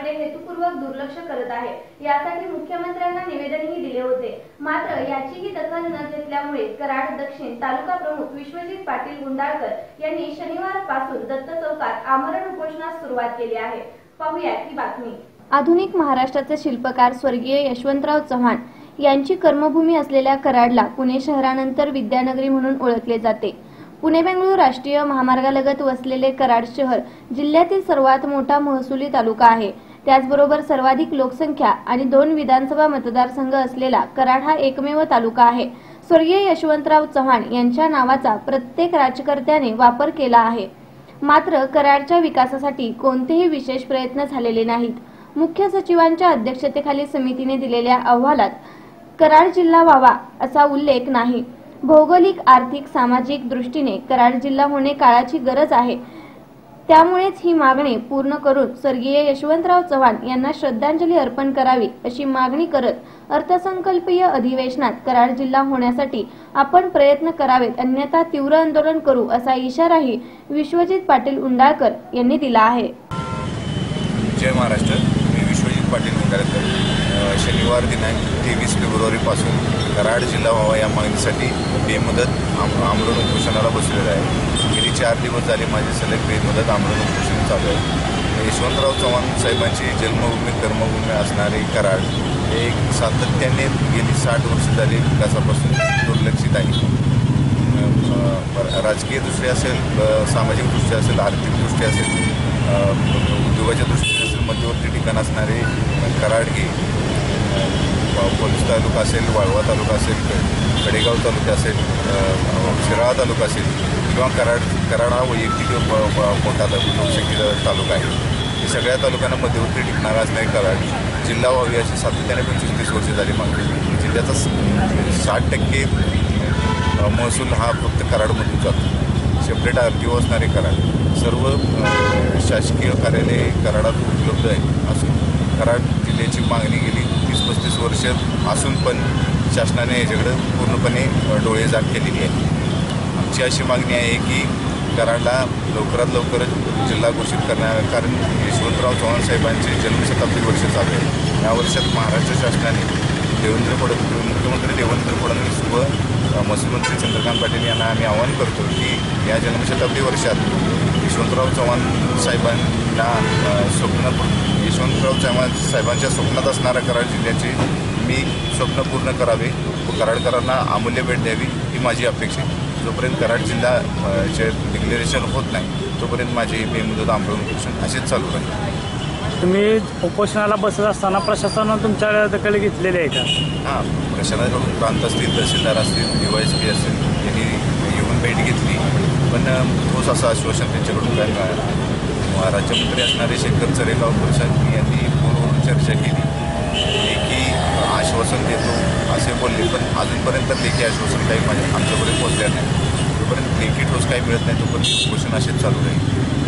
विभागाकडे हेतुपूर्वक दुर्लक्ष करत आहे। यासाठी मुख्यमंत्र्यांना निवेदनही दिले होते, मात्र याचीही दखल न घेतल्यामुळे कराड दक्षिण तालुका प्रमुख विश्वजित पाटील गुंडाळकर यांनी शनिवारपासून दत्त चौकात आमरण उपोषणास सुरुवात केली आहे। पाहूया ही बातमी। आधुनिक महाराष्ट्राचे शिल्पकार स्वर्गीय यशवंतराव चव्हाण यांची कर्मभूमी असलेल्या कराडला पुणे शहरानंतर विद्यानगरी म्हणून ओळखले जाते। पुणे-बेंगळूर राष्ट्रीय महामार्गालगत वसलेले कराड शहर जिल्ह्यातील सर्वात मोठा महसुली तालुका आहे। त्याचबरोबर सर्वाधिक लोकसंख्या आणि 2 विधानसभा मतदारसंघ असलेला कराड हा एकमेव तालुका आहे। स्वर्गीय यशवंतराव चव्हाण यांच्या नावाचा प्रत्येक राज्यकर्त्याने वापर केला आहे, मात्र कराडच्या विकासासाठी कोणतेही विशेष प्रयत्न झालेले नाहीत। मुख्य सचिवांच्या अध्यक्षतेखाली समितीने दिलेल्या अहवालात कराड जिल्हा व्हावा असा उल्लेख नाही। भौगोलिक, आर्थिक, सामाजिक दृष्टीने कराड जिल्हा होणे काळाची गरज आहे। त्यामुळेच ही मागणी पूर्ण करून स्वर्गीय यशवंतराव चव्हाण यांना श्रद्धांजली अर्पण करावी अशी मागणी करत अर्थसंकल्पीय अधिवेशनात कराड जिल्हा होण्यासाठी आपण प्रयत्न करावेत, अन्यथा तीव्र आंदोलन करू असा इशाराही विश्वजित पाटील गुंडाळकर यांनी दिला आहे। जय महाराष्ट्र। मी विश्वजित पाटील गुंडाळकर शनिवार दिनांक 23 फेब्रुवारीपासून कराड जिल्हा व्हावा या मागणीसाठी बेमुदत आमरण उपोषणाला बसलेला आहे। गेली 4 दिवस झाले माझे सलग बेमुदत आमरण उपोषण चालू आहे। यशवंतराव चव्हाण साहेबांची जन्मभूमी कर्मभूमी असणारे कराड हे सातत्याने गेली 60 वर्ष झाली विकासापासून दुर्लक्षित आहे। राजकीय दृष्ट्या असेल, सामाजिक दृष्ट्या असेल, आर्थिक दृष्ट्या असेल, उद्योगाच्या दृष्टीने असेल, मध्यवर्ती ठिकाण असणारे कराड हे पोलीस तालुका असेल, वाळवा तालुका असेल, कडेगाव तालुका असेल, शिराळा तालुका असेल किंवा कराड हा वैयक्तिक मोठा लोकसंख्येचा तालुका आहे। हे सगळ्या तालुक्यांना मध्यवर्ती ठिकाणाला असणारे कराड जिल्हा व्हावी अशी सातत्याने 25-30 वर्ष झाली मागणी। जिल्ह्याचा 60% महसूल हा फक्त कराडमधून जातो। सेपरेट RTO असणारे कराड, सर्व शासकीय कार्यालय कराडात उपलब्ध आहे असून कराड जिल्ह्याची मागणी गेली 30-35 वर्ष असून पण शासनाने याच्याकडे पूर्णपणे डोळेझाक केलेली आहे। आमची अशी मागणी आहे की कराडला लवकरात लवकर जिल्हा घोषित करण्यात, कारण यशवंतराव चव्हाण साहेबांचे जन्मशताब्दी वर्ष चालू आहे। या वर्षात महाराष्ट्र शासनाने मुख्यमंत्री देवेंद्र फडणवीस व महसूल मंत्री चंद्रकांत पाटील यांना आम्ही आवाहन करतो की या जन्मशताब्दी वर्षात यशवंतराव चव्हाण साहेबांच्या स्वप्नात असणाऱ्या कराड जिल्ह्याचे मी स्वप्न पूर्ण करावे व कराडकरांना अमूल्य भेट द्यावी ही माझी अपेक्षा आहे। जोपर्यंत कराड जिल्ह्याचे डिक्लेरेशन होत नाही तोपर्यंत माझे बेमुदत आंदोलन उपोषण असेच चालू राहील। तुम्ही उपोषणाला बसत असताना प्रशासनानं तुमच्या दखल घेतलेली आहे का? हां, प्रशासनाकडून प्रांत असतील, तहसीलदार असतील, DYSP असतील, त्यांनी येऊन भेट घेतली, पण ठोस असं आश्वासन त्यांच्याकडून काय मिळालं। राज्यमंत्री असणारे शेखर चरेगाव प्रसाद यांनी फोनवरून चर्चा केली, लेखी आश्वासन देतो असे बोलले, पण अजूनपर्यंत लेखी आश्वासन काही आमच्यापर्यंत पोहोचले नाही। जोपर्यंत लेखी ठोस काही मिळत नाही तोपर्यंत उपोषण असेच चालू राहील।